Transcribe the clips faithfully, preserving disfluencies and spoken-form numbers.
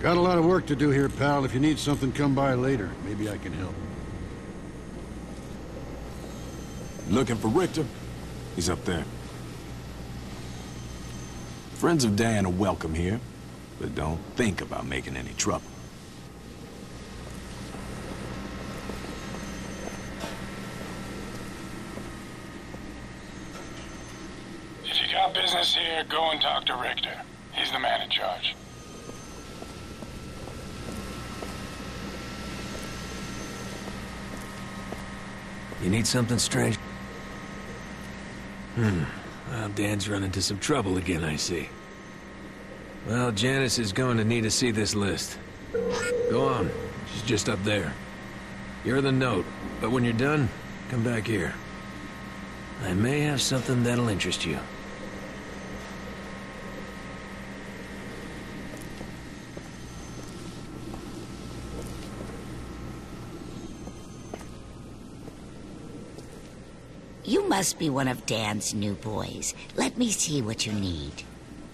Got a lot of work to do here, pal. If you need something, come by later. Maybe I can help. Looking for Richter? He's up there. Friends of Dan are welcome here, but don't think about making any trouble. If you got business here, go and talk to Richter. He's the man in charge. You need something strange? Hmm. Well, Dan's run into some trouble again, I see. Well, Janice is going to need to see this list. Go on. She's just up there. You're the note, but when you're done, come back here. I may have something that'll interest you. You must be one of Dan's new boys. Let me see what you need.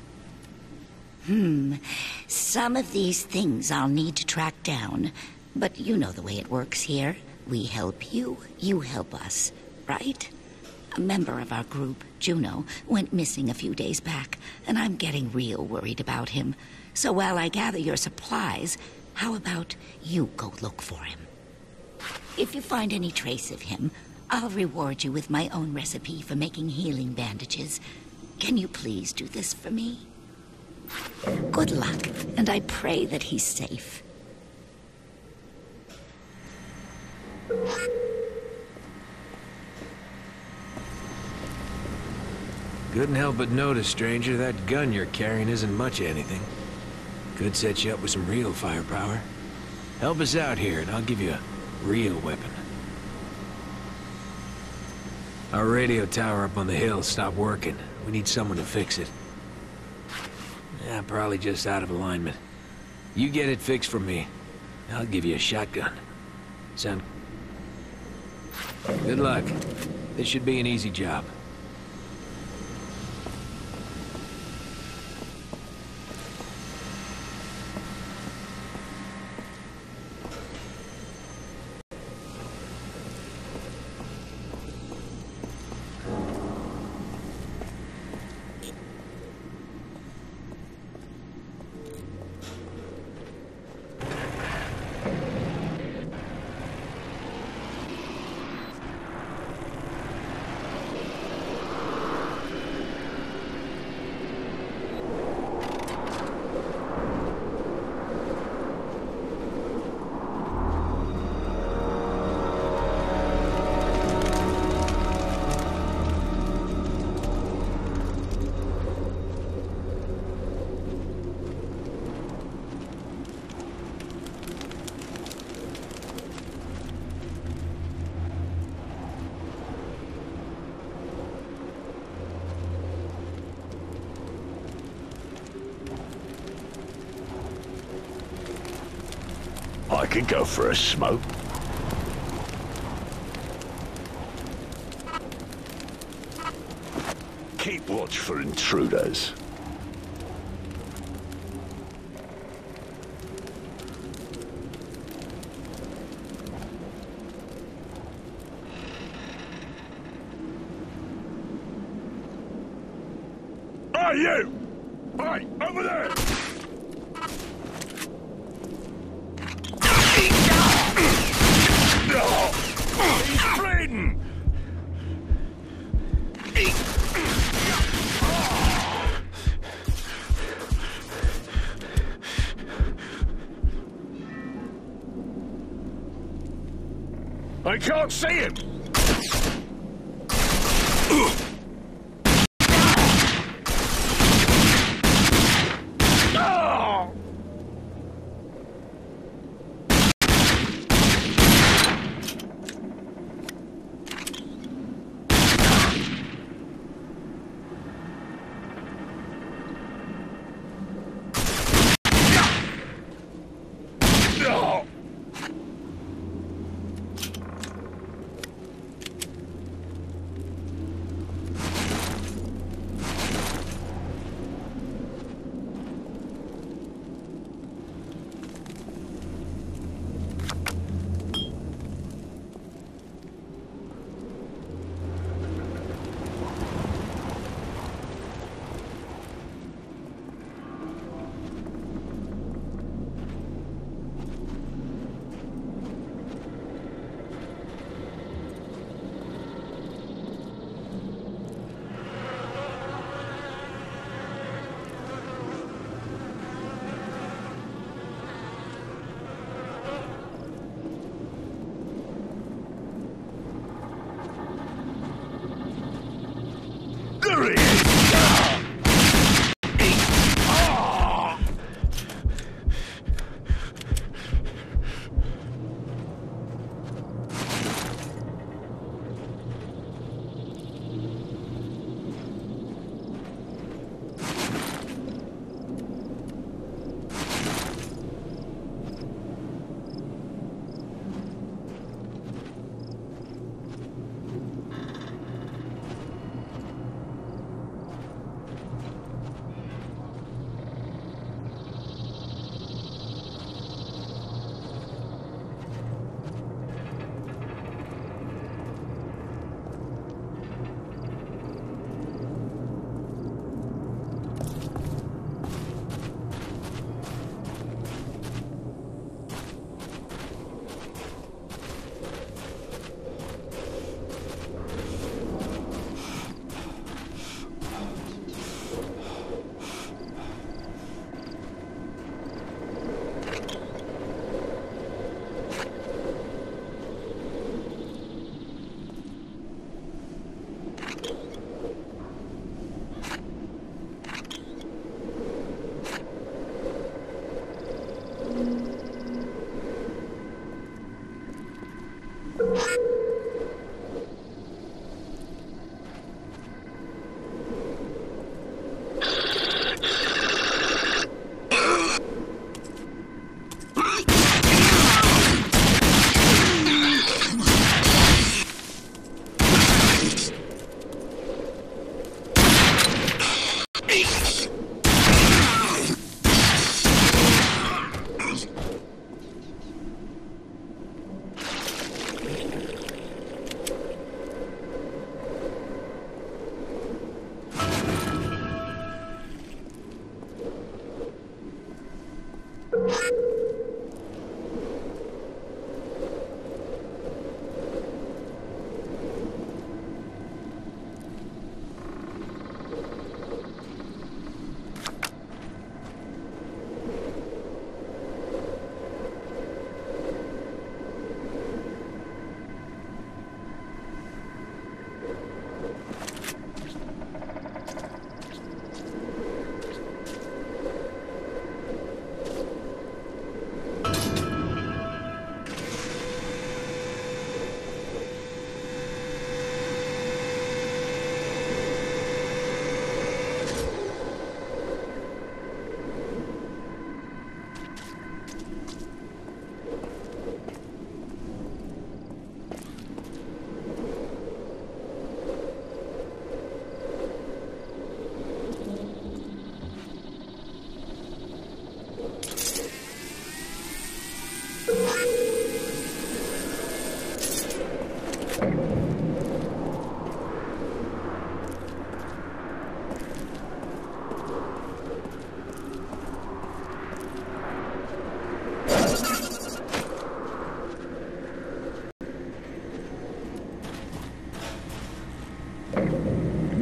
Hmm. Some of these things I'll need to track down. But you know the way it works here. We help you, you help us, right? A member of our group, Juno, went missing a few days back, and I'm getting real worried about him. So while I gather your supplies, how about you go look for him? If you find any trace of him, I'll reward you with my own recipe for making healing bandages. Can you please do this for me? Good luck, and I pray that he's safe. Couldn't help but notice, stranger, that gun you're carrying isn't much of anything. Could set you up with some real firepower. Help us out here, and I'll give you a real weapon. Our radio tower up on the hill stopped working. We need someone to fix it. Yeah, probably just out of alignment. You get it fixed for me. I'll give you a shotgun. Sound... Good luck. This should be an easy job. I could go for a smoke. Keep watch for intruders. Hey, you! Hey, over there! He's bleeding! I can't see him!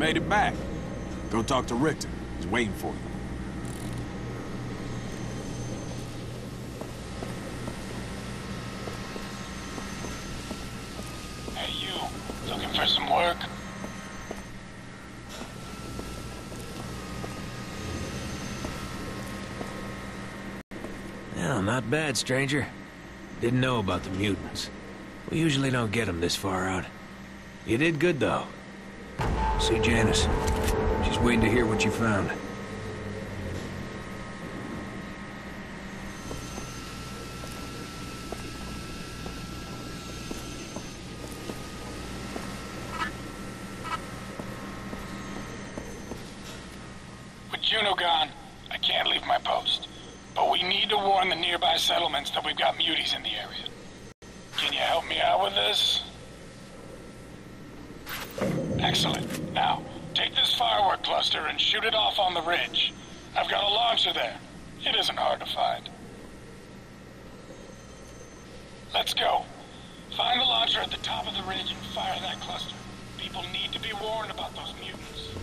made it back. Go talk to Richter. He's waiting for you. Hey, you. Looking for some work? Well, not bad, stranger. Didn't know about the mutants. We usually don't get them this far out. You did good, though. See Janice. She's waiting to hear what you found. With Juno gone, I can't leave my post. But we need to warn the nearby settlements that we've got muties in the area. Can you help me out with this? Excellent. Now, take this firework cluster and shoot it off on the ridge. I've got a launcher there. It isn't hard to find. Let's go. Find the launcher at the top of the ridge and fire that cluster. People need to be warned about those mutants.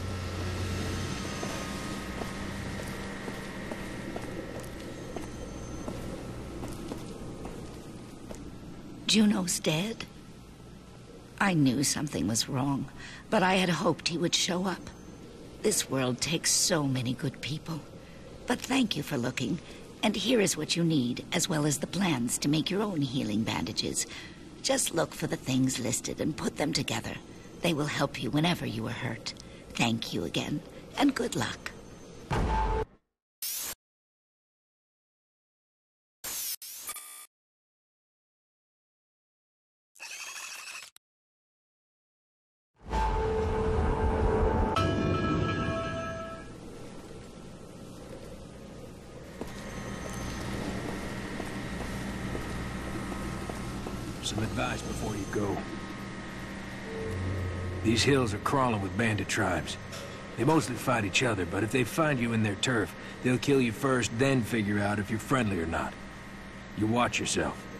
Juno's dead? I knew something was wrong, but I had hoped he would show up. This world takes so many good people. But thank you for looking, and here is what you need, as well as the plans to make your own healing bandages. Just look for the things listed and put them together. They will help you whenever you are hurt. Thank you again, and good luck. Some advice before you go. These hills are crawling with bandit tribes. They mostly fight each other, but if they find you in their turf, they'll kill you first, then figure out if you're friendly or not. You watch yourself.